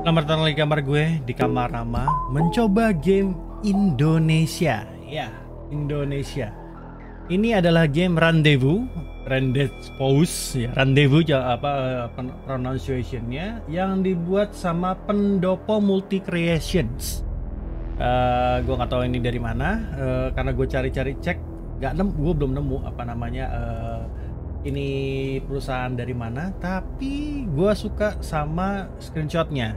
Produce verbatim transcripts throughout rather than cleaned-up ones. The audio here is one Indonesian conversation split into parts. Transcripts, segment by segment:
Selamat datang lagi di kamar gue, di kamar Rama, mencoba game Indonesia. Ya, Indonesia. Ini adalah game Rendezvous, Rendezvous, ya, Rendezvous apa pronunciation-nya, yang dibuat sama Pendopo Multi Creations. Uh, gue nggak tahu ini dari mana, uh, karena gue cari-cari cek, nggak nemu, gue belum nemu apa namanya. Uh, ini perusahaan dari mana, tapi gue suka sama screenshotnya.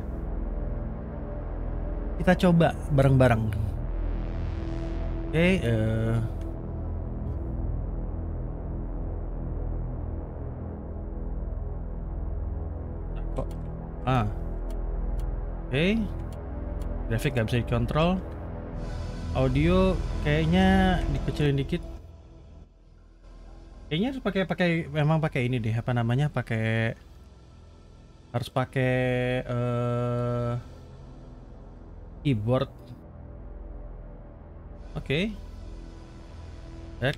Kita coba bareng-bareng. Oke, okay, uh... kok ah, oke, okay. Grafik gak bisa dikontrol. Audio kayaknya dikecilin dikit. Kayaknya harus pakai pakai memang pakai ini deh, apa namanya, pakai harus pakai uh, keyboard. Oke. Okay. Back.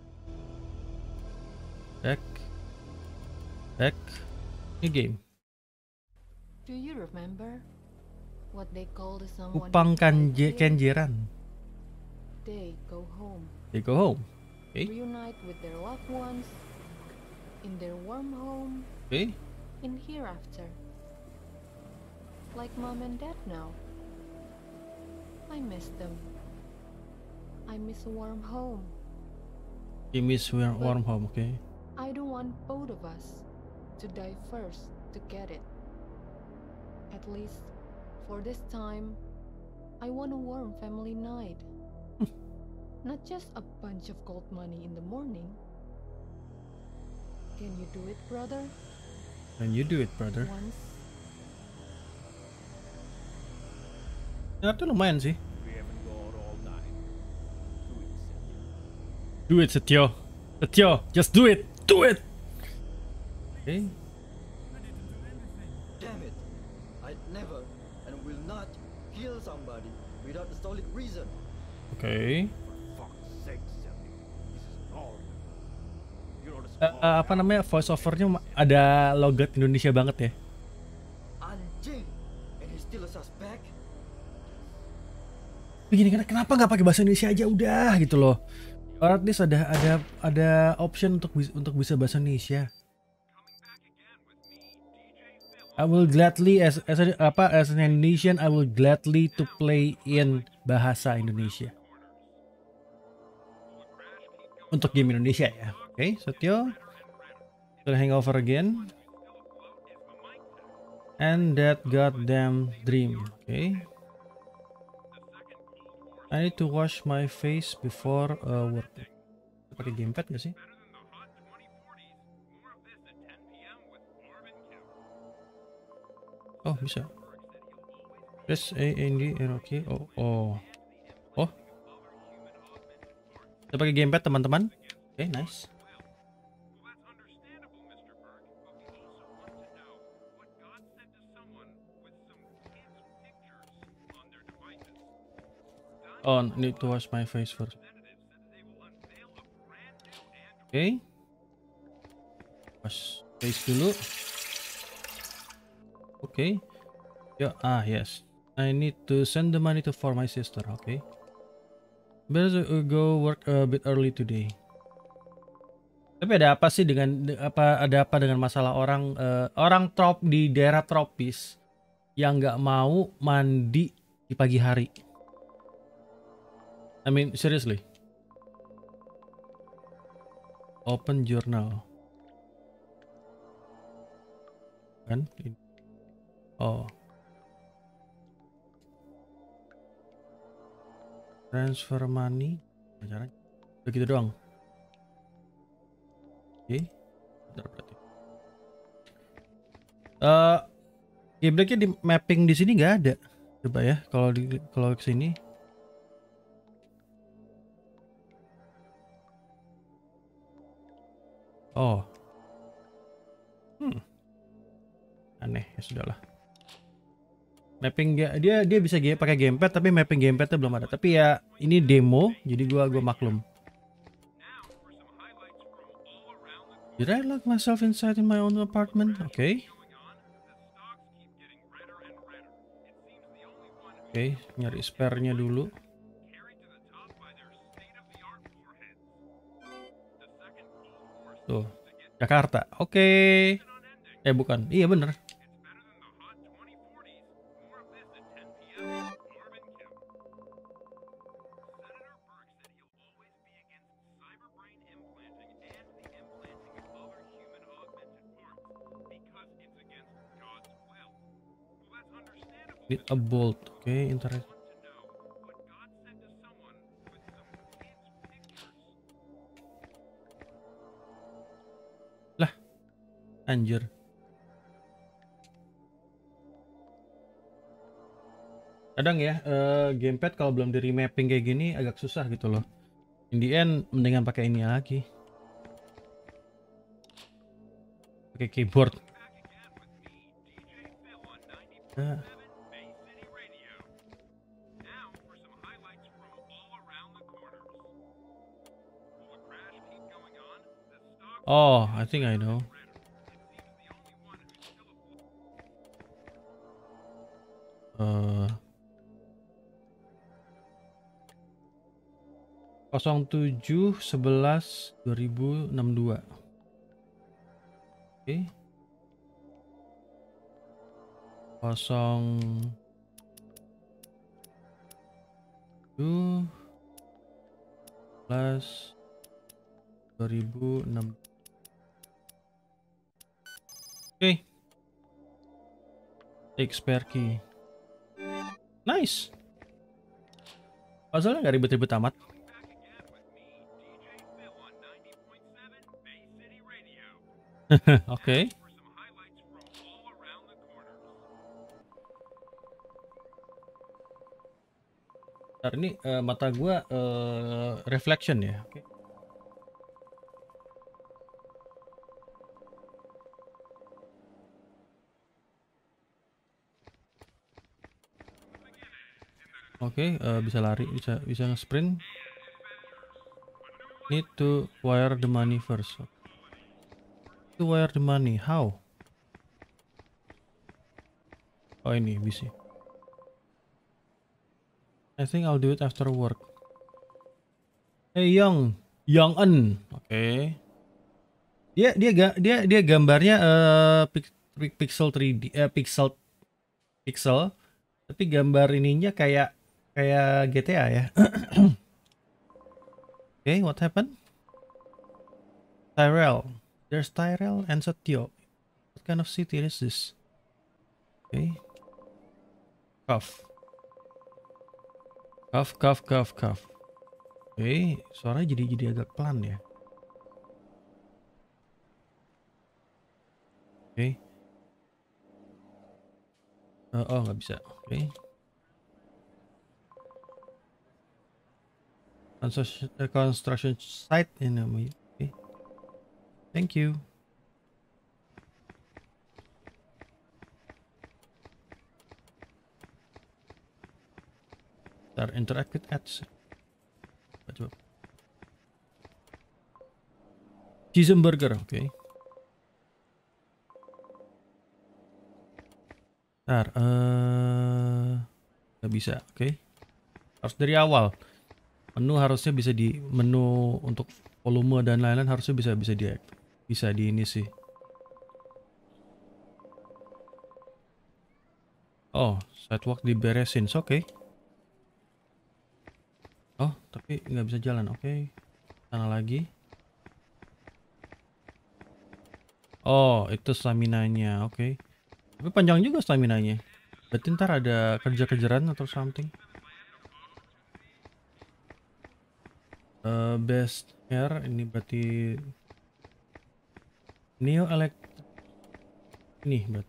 Back. Back. New game. Do you remember what they call the someone Kupang Kanje Kenjeran. They go home. They go home. Okay. Reunite with their loved ones in their warm home. Okay. In hereafter. Like mom and dad now. I miss them. I miss a warm home. You miss warm, warm home, okay? I don't want both of us to die first to get it. At least for this time, I want a warm family night. Not just a bunch of gold money in the morning. Can you do it, brother? Can you do it, brother? Once. Ya, itu lumayan sih. Do it, Setio. Setio, just do it. Do it. Okay. Damn it. I'd never and will not kill somebody without a solid reason. Okay. Uh, uh, apa namanya, voice overnya ada logat Indonesia banget ya. Anjing, and he's still a suspect. Begini, kenapa nggak pakai bahasa Indonesia aja udah gitu loh. Or at least ada ada ada option untuk untuk bisa bahasa Indonesia. I will gladly as as a, apa as an Indonesian I will gladly to play in bahasa Indonesia. Untuk game Indonesia ya. Oke, okay, Setio. We'll hang over again. And that goddamn dream. Oke. Okay. I need to wash my face before uh, work. Pakai gamepad nggak sih? Oh, bisa. Press A N D R OK. Oh, oh. Oh. Kita pakai gamepad, teman-teman. Oke, okay, nice. Oh, need to wash my face first. Oke. Okay. Wash face dulu. Oke. Okay. Yo, ah yes. I need to send the money to for my sister. Oke. Okay. Better go work a bit early today. Tapi ada apa sih dengan apa ada apa dengan masalah orang uh, orang trop di daerah tropis yang nggak mau mandi di pagi hari? I mean, seriously. Open journal. Kan? Oh. Transfer money. Caranya? Begitu doang. Oke. Okay. Berarti. Uh, Gebleknya di mapping di sini nggak ada. Coba ya, kalau di kalau ke sini. Oh, hmm, aneh ya sudahlah. Mapping dia dia, dia bisa pakai gamepad tapi mapping gamepadnya belum ada. Tapi ya ini demo, jadi gua gua maklum. Did I lock myself inside in my own apartment? Oke. Okay. Oke, nyari spare-nya dulu. Tuh, Jakarta. Oke. Eh bukan. Iya bener. Need a bolt. Oke, okay, interest. Lah, anjir. Kadang ya, uh, gamepad kalau belum di remapping kayak gini agak susah gitu loh. In the end, mendingan pakai ini lagi. Pakai keyboard. Nah. Oh, I think I know. Uh, nol tujuh sebelas dua ribu enam puluh dua. Oke. Okay. Kosong tujuh belas dua ribu enam. Oke. Okay. Take spare key. Nice. Puzzle-nya nggak ribet-ribet amat. Oke. Okay. Ntar ini uh, mata gua uh, reflection ya. Oke. Okay. Oke, okay, uh, bisa lari, bisa bisa nge-sprint. Need to wire the money first. To wire the money, how? Oh ini bisa. I think I'll do it after work. Hey Young, Young En, oke. Okay. Dia dia dia dia gambarnya uh, pixel tiga D, uh, pixel pixel, tapi gambar ininya kayak kayak G T A ya. Oke, okay, what happened? Tyrell. There's Tyrell and Setio. What kind of city is this? Oke. Okay. Cuff. Cuff, cuff, cuff, cuff. Oke, okay. Suaranya jadi jadi agak pelan ya. Oke. Okay. Uh, oh, nggak bisa. Oke. Okay. Construction site in a way. Okay. Thank you. Start interact with ads. Coba. Cheeseburger, oke. Okay. Ntar, uh, nggak bisa, oke. Okay. Harus dari awal. Menu harusnya bisa di menu untuk volume dan lain-lain harusnya bisa bisa di bisa di ini sih. Oh, sidewalk diberesin, oke. Okay. Oh, tapi nggak bisa jalan, oke. Okay. Sana lagi. Oh, itu stamina-nya, oke. Okay. Tapi panjang juga stamina-nya. Berarti ntar ada kerja-kejaran atau something. Uh, best hair ini berarti Neo Elect ini berarti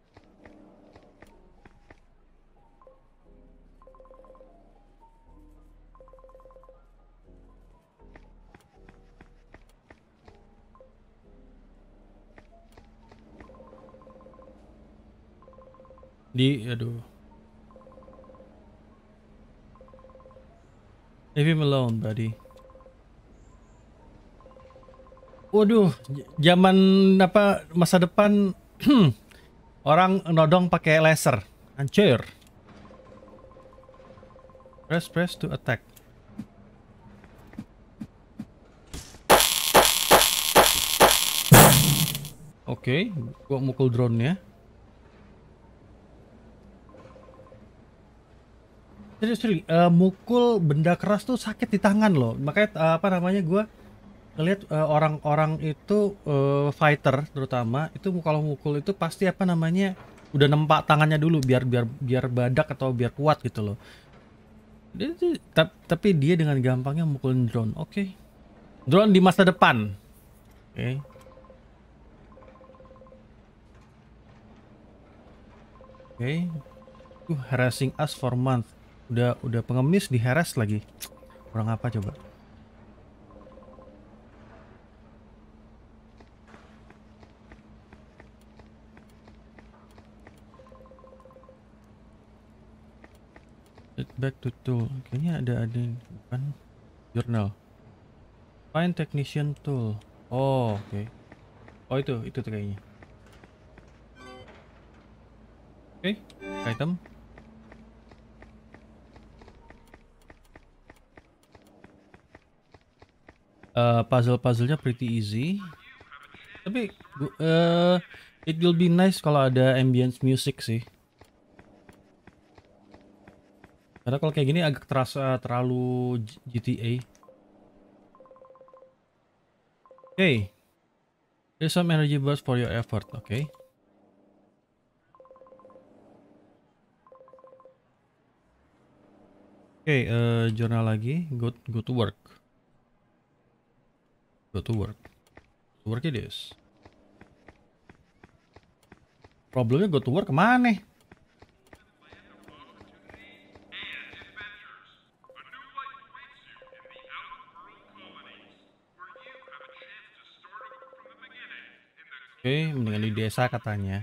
di aduh leave him alone buddy. Waduh, zaman apa masa depan orang nodong pakai laser, hancur. Press press to attack. Oke, okay, gua mukul drone-nya. Serius, serius, uh, mukul benda keras tuh sakit di tangan loh. Makanya uh, apa namanya gua ngeliat uh, orang-orang itu uh, fighter terutama itu kalau mukul itu pasti apa namanya udah nempak tangannya dulu biar biar biar badak atau biar kuat gitu loh. Dia, dia, ta tapi dia dengan gampangnya mukulin drone. Oke. Okay. Drone di masa depan. Oke. Okay. Oke. Okay. Uh, harassing us for month. Udah udah pengemis di harass lagi. Kurang apa coba? Back to tool. Kayaknya ada ada bukan journal. Find technician tool. Oh, oke. Okay. Oh, itu itu tuh kayaknya. Oke, okay. Item. Uh, puzzle-puzzlenya pretty easy. Tapi uh, it will be nice kalau ada ambience music sih. Karena kalau kayak gini agak terasa terlalu G T A. Oke. Okay. There's some energy burst for your effort. Oke. Okay. Oke, okay, uh, jurnal lagi. Go go to work. Go to work. Work it is. Problemnya go to work kemana nih? Oke, okay, mendingan di desa katanya.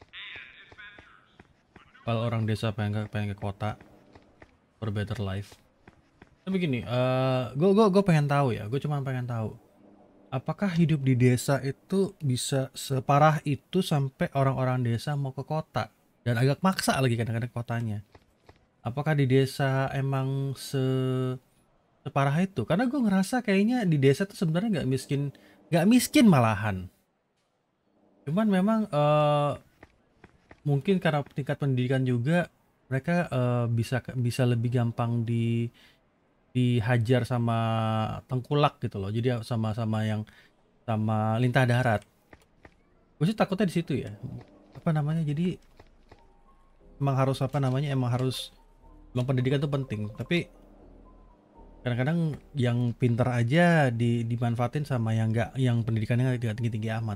Kalau orang desa pengen ke, pengen ke kota for better life. Tapi gini, uh, gue gue gue pengen tahu ya. Gue cuma pengen tahu. Apakah hidup di desa itu bisa separah itu sampai orang-orang desa mau ke kota dan agak maksa lagi kadang-kadang kotanya? Apakah di desa emang se separah itu? Karena gue ngerasa kayaknya di desa tuh sebenarnya nggak miskin, nggak miskin malahan. Cuman memang uh, mungkin karena tingkat pendidikan juga mereka uh, bisa bisa lebih gampang di dihajar sama tengkulak gitu loh. Jadi sama-sama yang sama lintah darat. Gue sih takutnya di situ ya. Apa namanya? Jadi emang harus apa namanya? Emang harus emang pendidikan itu penting. Tapi kadang-kadang yang pinter aja di dimanfaatin sama yang enggak, yang pendidikannya nggak tinggi-tinggi amat.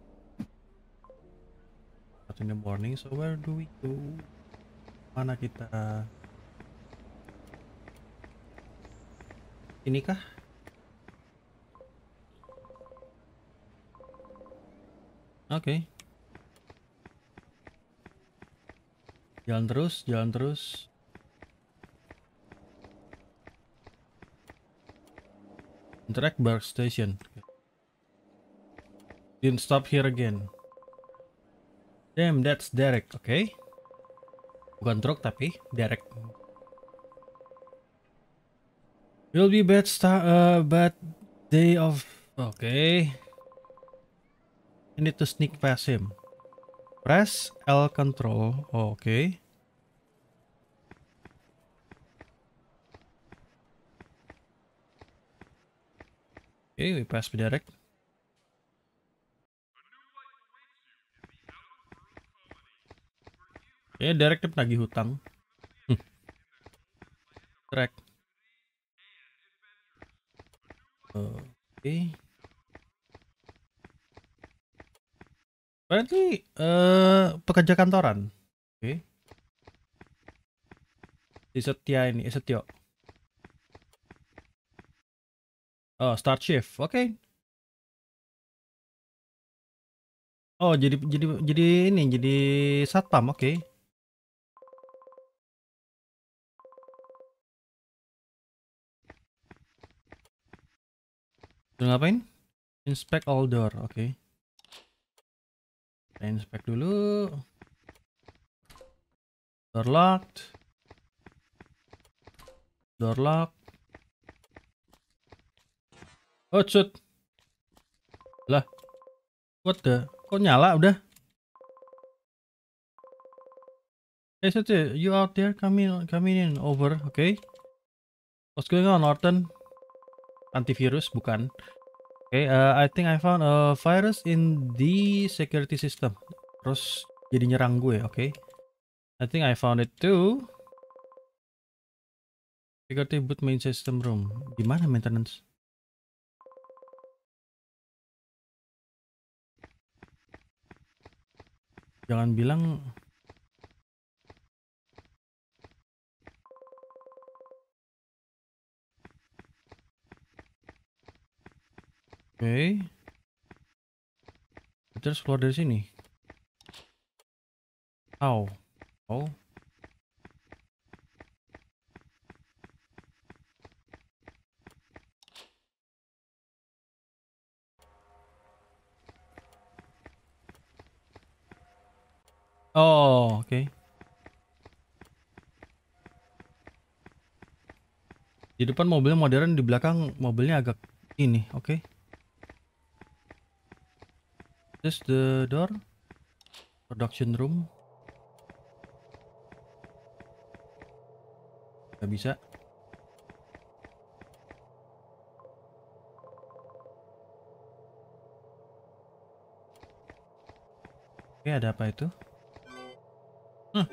In the morning, so where do we go? Mana kita? Ini kah? Oke. Okay. Jalan terus, jalan terus. Interact bar station. Didn't stop here again. Damn, that's Derek. Oke. Okay. Bukan truk tapi Derek. Will be bad start, uh, bad day of. Oke. Okay. I need to sneak past him. Press L control. Oh, oke. Okay. Okay, we pass Derek. Ya, Derek nagih hutang. Track. Oke. Okay. Berarti uh, pekerja kantoran. Oke. Okay. Si Setia ini, eh, Setio. Oh, start shift. Oke. Okay. Oh, jadi jadi jadi ini jadi satpam. Oke. Okay. Udah ngapain? Inspect all door. Oke. Okay. Kita inspect dulu. Door locked. Door lock. Oh shoot. Lah. What the? Kok nyala udah? Hey, so you out there coming coming in over, okay? What's going on, Norton? Antivirus bukan? Okay, uh, I think I found a virus in the security system. Terus jadi nyerang gue, okay? I think I found it too. Security boot main system room. Gimana maintenance? Jangan bilang. Oke. Okay. Kita harus keluar dari sini. How? Oh. Oh, oke. Okay. Di depan mobilnya modern, di belakang mobilnya agak ini, oke. Okay. This the door. Production room. Gak bisa. Oke, okay, ada apa itu? Hmm.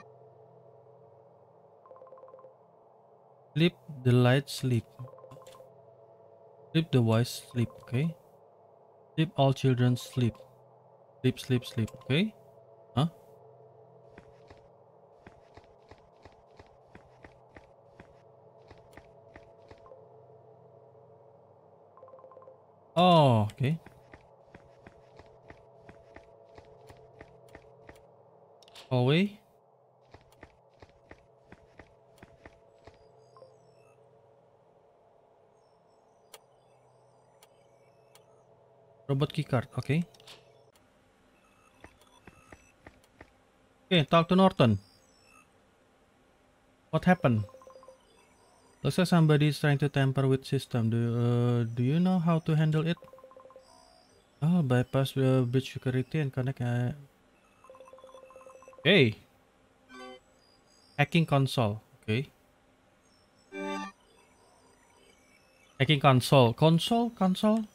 Sleep the light sleep. Sleep the wise sleep, okay? Sleep all children sleep. Sleep sleep sleep, okay? Huh? Oh, okay. Hallway. Robot keycard, okay. Okay, talk to Norton. What happened? Looks like somebody is trying to tamper with system. Do uh, do you know how to handle it? Oh, bypass the uh, bridge security and connect. Uh... Hey, hacking console. Okay. Hacking console. Console, console.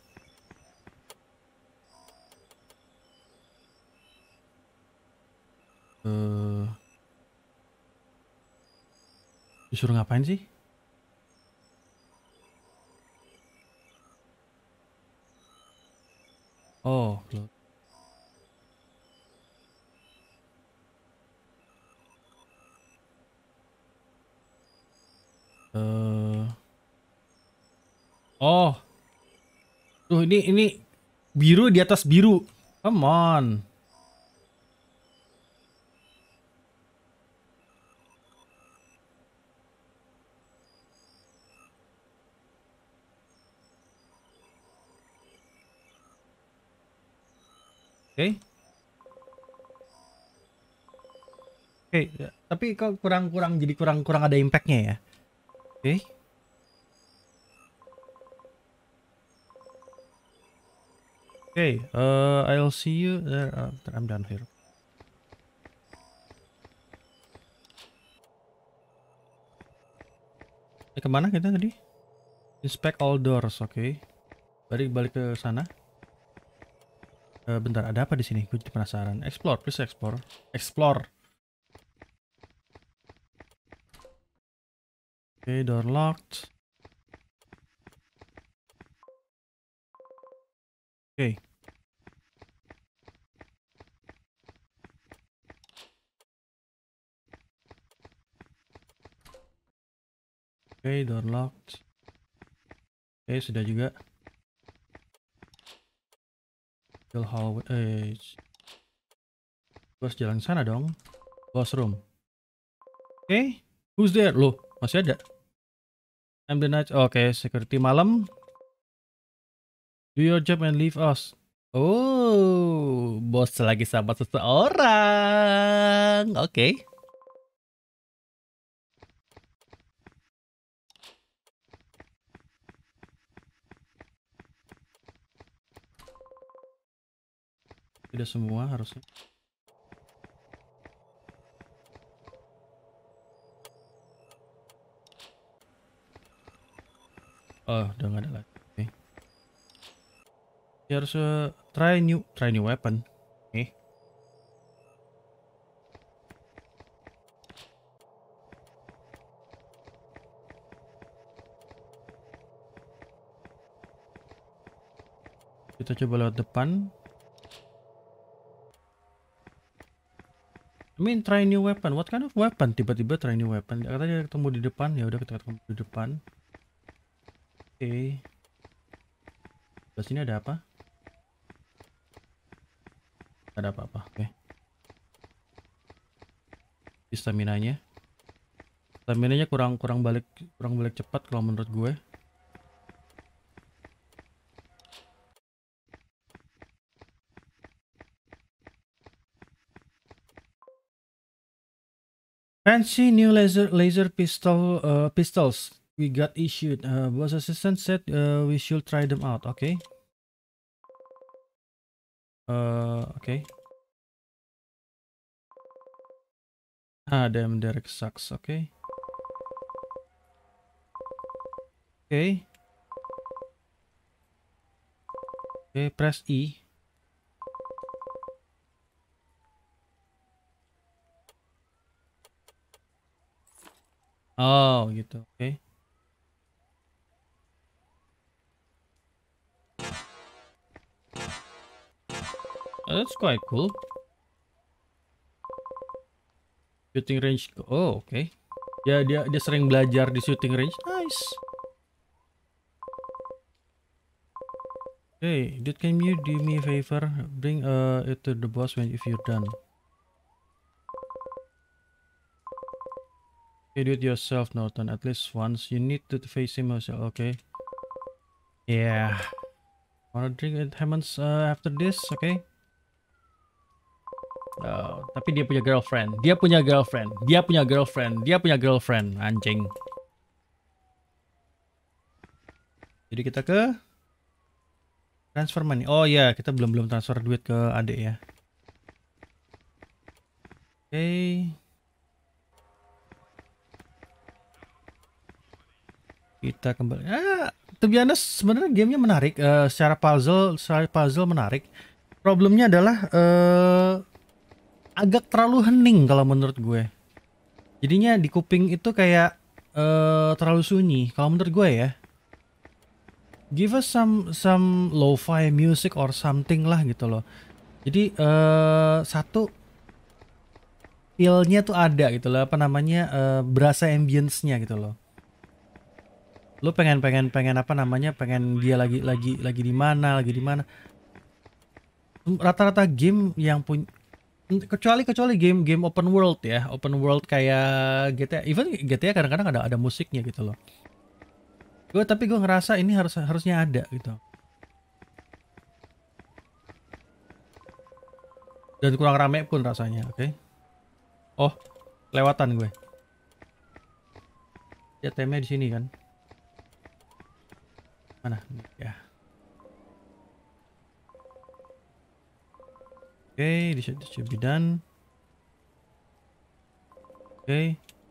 Uh, disuruh ngapain sih? Oh, loh. Uh, oh, tuh ini ini biru di atas biru. Come on. Oke. Okay. Oke, okay, tapi kok kurang-kurang jadi kurang-kurang ada impactnya ya. Oke. Okay. Oke, okay, uh, I'll see you there. Uh, I'm done here. Eh, kemana kita tadi? Inspect all doors, oke. Okay. Balik balik ke sana. Uh, bentar, ada apa di sini? Gue jadi penasaran. Explore, please explore. Explore. Oke, okay, door locked. Oke. Okay. Oke, okay, door locked. Oke, okay, sudah juga. Kill hallway. Eh, bos jalan sana dong. Boss room. Oke, okay. Who's there? Loh, masih ada. I'm the night. Oke, okay, security malam. Do your job and leave us. Oh, bos lagi sama seseorang. Oke. Okay. Udah semua harusnya. Oh, udah nggak ada lagi. Oke. Okay. Ya harus uh, try new try new weapon. Oke. Okay. Kita coba lewat depan. I mean try new weapon. What kind of weapon? Tiba-tiba try new weapon. Katanya ketemu di depan. Ya udah kita ketemu di depan. Oke. Okay. Di sini ada apa? Ada apa-apa. Oke. Okay. Stamina-nya. Stamina-nya kurang kurang balik kurang balik cepat kalau menurut gue. Fancy new laser laser pistol uh, pistols we got issued. Uh, boss assistant said uh, we should try them out. Okay. Uh, okay. Ah, damn, Derek sucks. Okay. Okay. Okay, press E. Oh, gitu. Oke. Okay. Oh, that's quite cool. Shooting range. Oh, oke. Okay. Ya, dia dia sering belajar di shooting range. Nice. Hey, dude, can you do me a favor? Bring uh it to the boss when if you're done. Okay, do it yourself, Norton. At least once. You need to face him yourself. Okay. Yeah. Wanna drink at Hammond's uh, after this? Okay. Oh, tapi dia punya girlfriend. Dia punya girlfriend. Dia punya girlfriend. Dia punya girlfriend. Anjing. Jadi kita ke transfer money. Oh ya, yeah, kita belum belum transfer duit ke adik ya. Oke. Okay. Kita kembali. Ah, to be honest, sebenarnya gamenya menarik. Uh, secara puzzle, secara puzzle menarik. Problemnya adalah uh, agak terlalu hening kalau menurut gue. Jadinya di kuping itu kayak uh, terlalu sunyi. Kalau menurut gue ya. Give us some some lo-fi music or something lah gitu loh. Jadi uh, satu feel-nya tuh ada gitu loh. Apa namanya uh, berasa ambience-nya gitu loh. Lu pengen pengen pengen apa namanya pengen dia lagi lagi lagi di mana lagi di mana. Rata-rata game yang punya kecuali kecuali game game open world ya, open world kayak G T A, even G T A kadang-kadang ada ada musiknya gitu loh. Gue tapi gue ngerasa ini harus harusnya ada gitu. Dan kurang rame pun rasanya, oke? Okay? Oh, lewatan gue. Ya temnya di sini kan? Mana? Ya. Oke, okay, this should be done. Oke. Okay.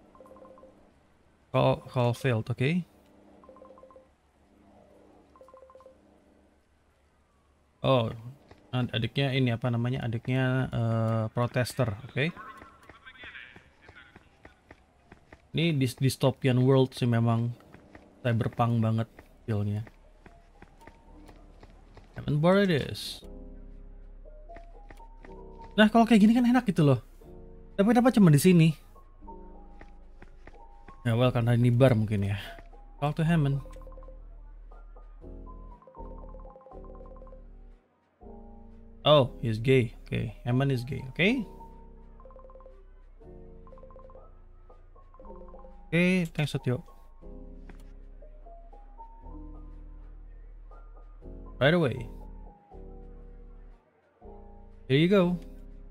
Call call failed, oke? Okay. Oh, adiknya ini apa namanya? Adiknya uh, protester, oke? Okay. Ini dystopian world sih memang cyberpunk banget feel-nya. Haven't borrowed this. Nah, kalau kayak gini kan enak gitu loh. Tapi kenapa cuma di sini? Ya, well karena ini bar mungkin ya. Talk to Hammond. Oh, he's gay. Okay, Hammond is gay. Okay. Okay, thanks Satyo. Right away. Here you go.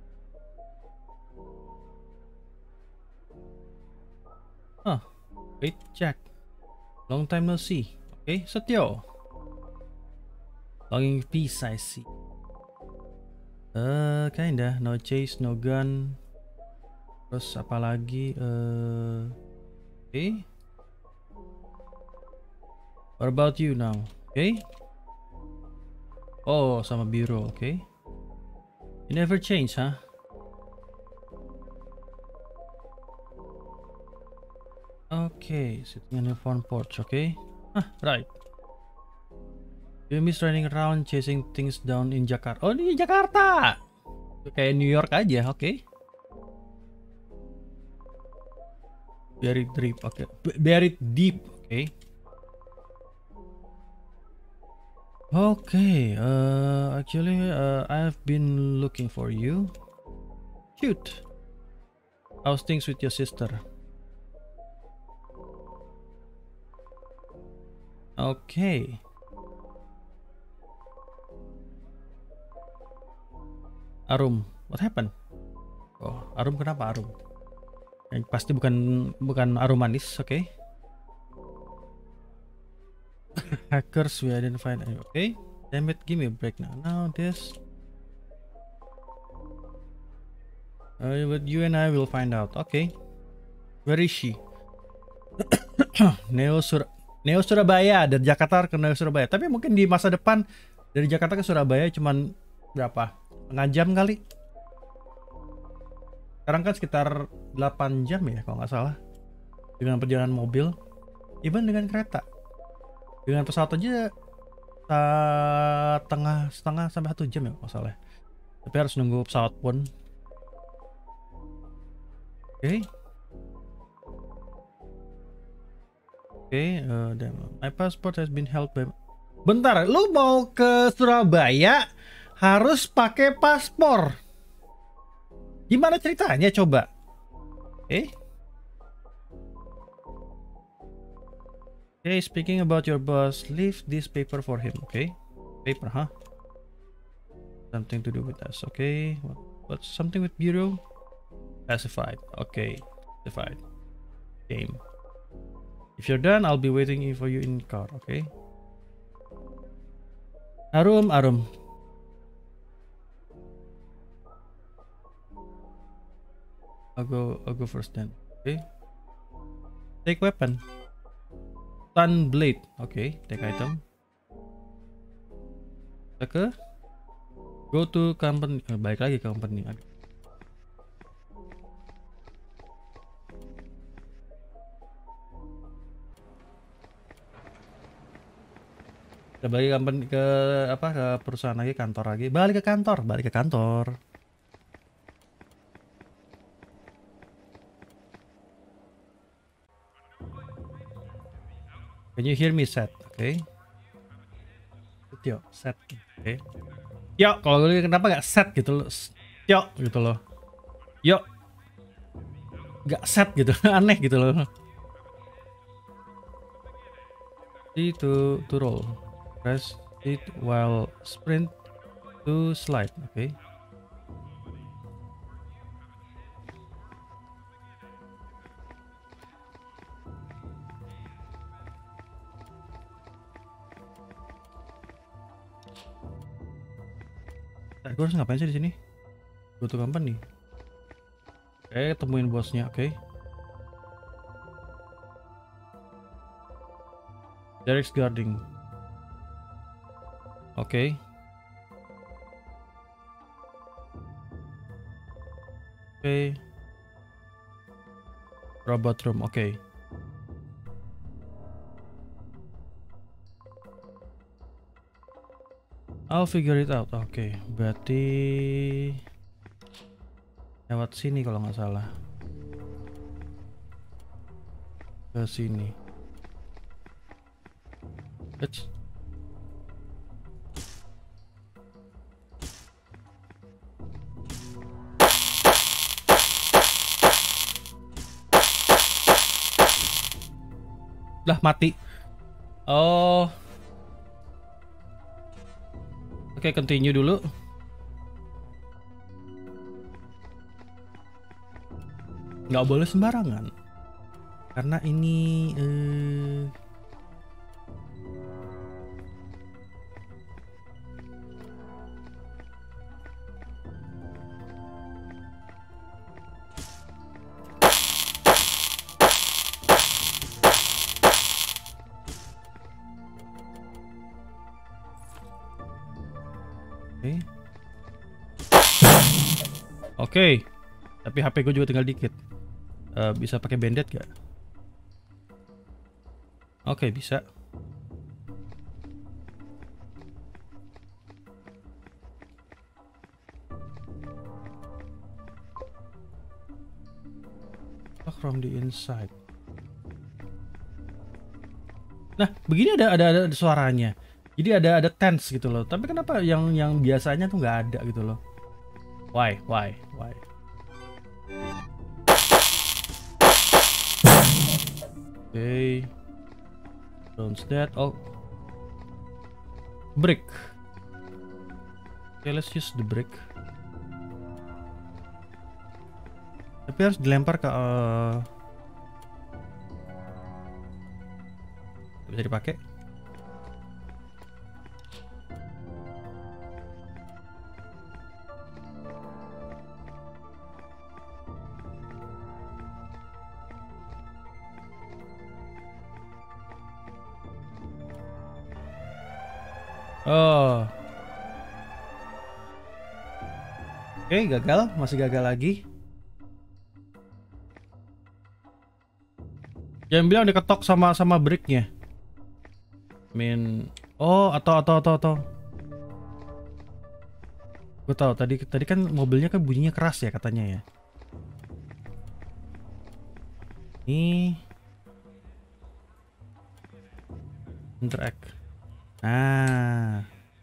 Huh. Wait, Jack. Long time no see. Okay, Satyo. Longing peace, I see. Uh, kinda, no chase, no gun. Terus apa lagi? Uh, Oke. Okay. What about you now? Oke. Okay. Oh, sama biru, oke. Okay. You never change, huh? Okay, sitting on the front porch, okay? Ah, right. You miss running around chasing things down in Jakarta. Oh, di Jakarta. Kayak New York aja, oke. Okay. Buried deep, oke. Okay. Buried deep, oke. Okay. Okay, uh, actually, uh, I've been looking for you. Cute. How's things with your sister? Okay. Arum, what happened? Oh, Arum kenapa Arum? Yang pasti bukan bukan Arum manis, oke? Okay. Hackers we identified, oke? Okay. Damn it, give me a break now. Now this. Uh, but you and I will find out. Oke. Okay. Where is she? Neo Sur Neo Surabaya, dari Jakarta ke Neo Surabaya. Tapi mungkin di masa depan dari Jakarta ke Surabaya cuman berapa? Setengah jam kali. Sekarang kan sekitar delapan jam ya kalau nggak salah. Dengan perjalanan mobil, even dengan kereta. Dengan pesawat aja setengah setengah sampai satu jam ya kalau salah. Tapi harus nunggu pesawat pun. Oke. Okay. Oke, okay, uh, my passport has been held by. Bentar, lu mau ke Surabaya harus pakai paspor. Gimana ceritanya coba? Eh? Okay, speaking about your boss, leave this paper for him. Okay, paper, huh? Something to do with us. Okay, what, what's something with bureau? Classified. Okay, classified. Game. If you're done, I'll be waiting for you in car. Okay. Arum, Arum. I'll go. I'll go first then. Okay. Take weapon. Stun blade. Okay. Take item. Oke. Go to company. Eh, balik lagi ke company. Kita balik ke, ke apa ke perusahaan lagi, kantor lagi, balik ke kantor, balik ke kantor. Can you hear me, set? Oke. Okay. Yo, set. Oke. Okay. Yo, kalau gue kenapa nggak set gitu loh? Yo, gitu loh. Yo, nggak set gitu, aneh gitu loh. Itu to roll. Press it while sprint to slide. Oke. Okay. Nah, gue harus ngapain sih di sini? Go to company. Oke, okay, temuin bosnya. Oke. Okay. Derek's guarding. Oke. Okay. Oke. Okay. Robot room. Oke. Okay. I'll figure it out. Oke, okay. Berarti lewat sini kalau nggak salah. Ke sini. Eits. Lah mati. Oh. Oke, okay, continue dulu. Nggak boleh sembarangan. Karena ini eh... Oke, tapi H P gue juga tinggal dikit. Uh, bisa pakai bandit gak? Oke, bisa. Talk from the inside. Nah, begini ada, ada ada suaranya. Jadi ada ada tense gitu loh. Tapi kenapa yang yang biasanya tuh nggak ada gitu loh? Why? Why? Why? Okay. Don't that. Oh. Brick. Okay, let's use the brick. Tapi harus dilempar ke uh... bisa dipakai. Oh. Oke, gagal, masih gagal lagi. Jangan bilang diketok sama sama bricknya. Min, oh atau atau atau atau. Gue tahu tadi tadi kan mobilnya kan bunyinya keras ya katanya ya. Ini interact. Ah.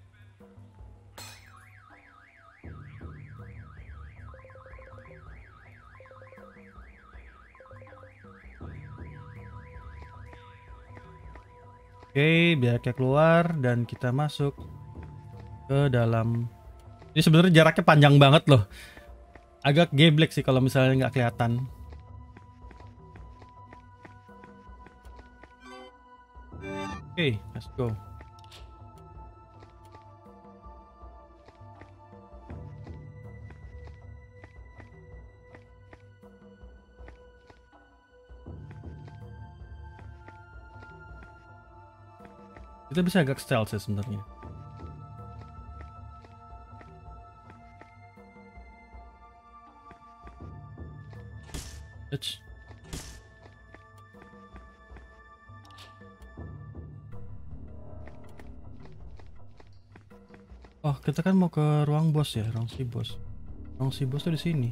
Oke, biar kayak keluar dan kita masuk ke dalam. Ini sebenarnya jaraknya panjang banget loh. Agak geblek sih kalau misalnya nggak kelihatan. Oke, let's go. Kita bisa agak stealth sih sebenarnya. Touch. Oh, kita kan mau ke ruang bos ya, ruang si bos. Ruang si bos tuh di sini.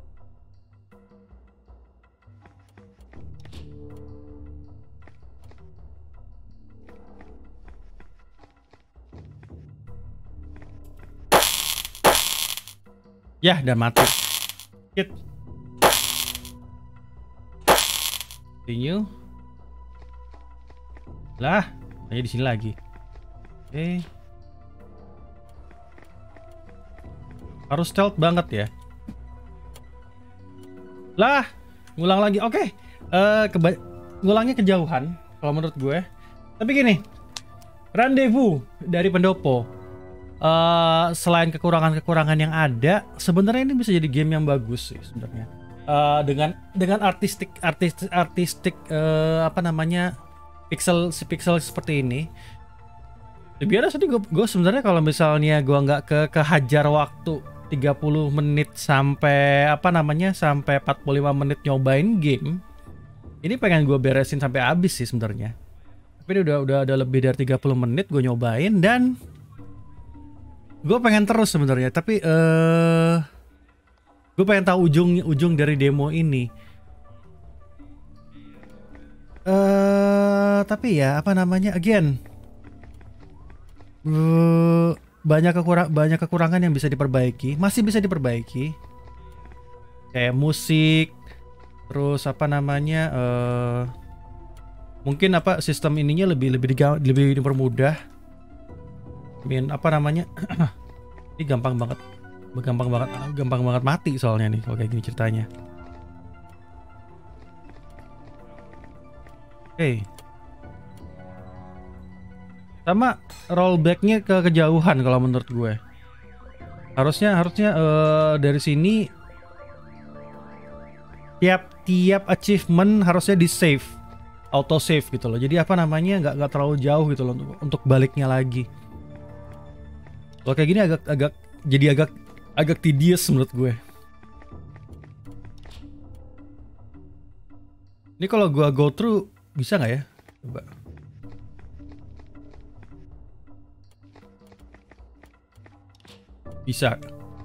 Ya, dan mati. Hit. Continue. Lah, hanya di sini lagi. Oke. Okay. Harus stealth banget ya. Lah, ngulang lagi. Oke. Okay. Uh, ngulangnya kejauhan kalau menurut gue. Tapi gini. Rendezvous dari pendopo. Uh, selain kekurangan-kekurangan yang ada, sebenarnya ini bisa jadi game yang bagus sih sebenarnya. Uh, dengan dengan artistik artistik artistik uh, apa namanya pixel pixel seperti ini. Biar tadi gue, gue sebenarnya kalau misalnya gue nggak ke kehajar waktu tiga puluh menit sampai apa namanya sampai empat puluh lima menit nyobain game, ini pengen gue beresin sampai habis sih sebenarnya. Tapi ini udah udah ada lebih dari tiga puluh menit gue nyobain dan gue pengen terus sebenarnya, tapi uh, gue pengen tahu ujung ujung dari demo ini. Uh, tapi ya apa namanya, again, uh, banyak kekurang banyak kekurangan yang bisa diperbaiki, masih bisa diperbaiki. Kayak musik, terus apa namanya, uh, mungkin apa sistem ininya lebih lebih diga, lebih dipermudah. Min apa namanya ini gampang banget gampang banget gampang banget mati soalnya nih kalau kayak gini ceritanya. Oke, okay. Sama rollbacknya ke kejauhan kalau menurut gue harusnya harusnya uh, dari sini tiap tiap achievement harusnya di save, auto save gitu loh, jadi apa namanya nggak nggak terlalu jauh gitu loh untuk, untuk baliknya lagi. Kalau kayak gini agak agak jadi agak agak tedious menurut gue. Ini kalau gua go through bisa nggak ya? Coba. Bisa.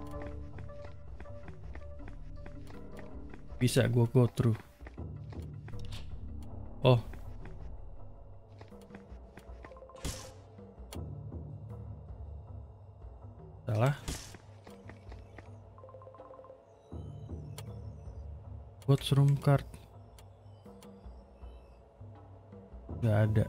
Bisa gua go through. Oh. Salah. What's room card? Gak ada.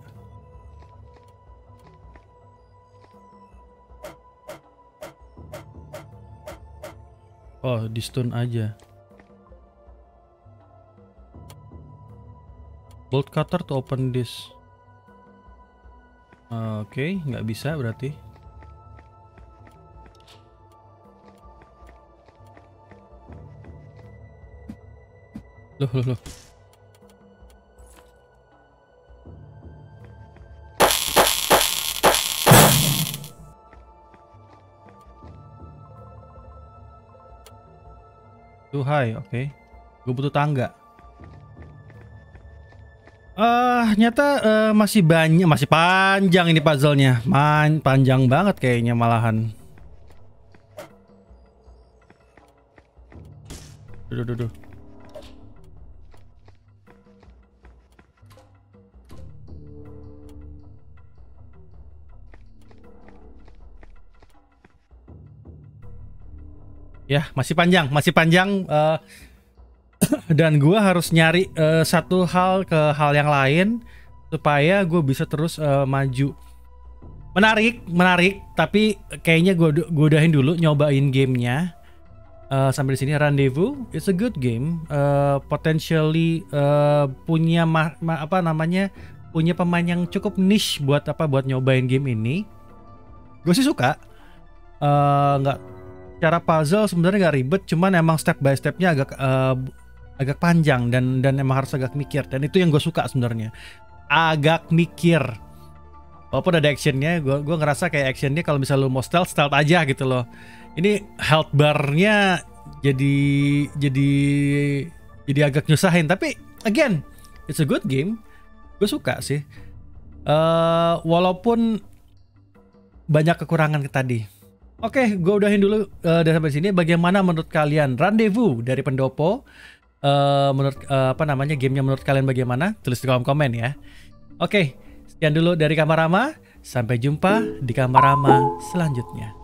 Oh, di stone aja. Bolt cutter to open this. Oke, okay, nggak bisa berarti. Loh, loh, loh. Too high, oke. Okay. Gue butuh tangga. Ah, uh, nyata uh, masih banyak, masih panjang ini puzzle-nya. Man, panjang banget kayaknya malahan. Duh, duh, duh. Ya, masih panjang, masih panjang uh, dan gua harus nyari uh, satu hal ke hal yang lain supaya gue bisa terus uh, maju. Menarik, menarik, tapi kayaknya gue gue udahin dulu nyobain gamenya. Uh, sampai di sini Rendezvous, it's a good game, uh, potentially uh, punya ma ma apa namanya, punya pemain yang cukup niche buat apa buat nyobain game ini. Gue sih suka, nggak uh, cara puzzle sebenarnya nggak ribet, cuman emang step by stepnya agak uh, agak panjang dan dan emang harus agak mikir, dan itu yang gue suka sebenarnya, agak mikir. Walaupun ada actionnya, gue gue ngerasa kayak actionnya kalau misalnya lu mau stealth stealth aja gitu loh. Ini health barnya jadi jadi jadi agak nyusahin, tapi again it's a good game, gue suka sih. Uh, walaupun banyak kekurangan tadi. Oke, okay, gue udahin dulu uh, dari sampai sini. Bagaimana menurut kalian Rendezvous dari Pendopo? Uh, menurut uh, apa namanya gamenya menurut kalian bagaimana? Tulis di kolom komen ya. Oke, okay, sekian dulu dari Kamarama. Sampai jumpa di Kamarama selanjutnya.